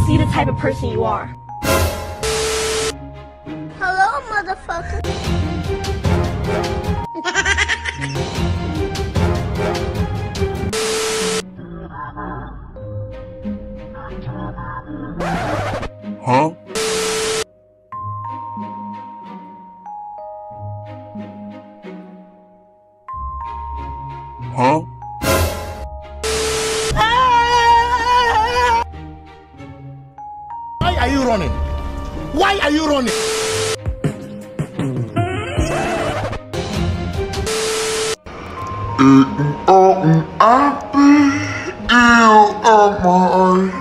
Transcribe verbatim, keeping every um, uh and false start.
see the type of person you are. Hello, motherfucker. Huh? Huh? Why are you running? Why are you running? I'm happy, you are mine.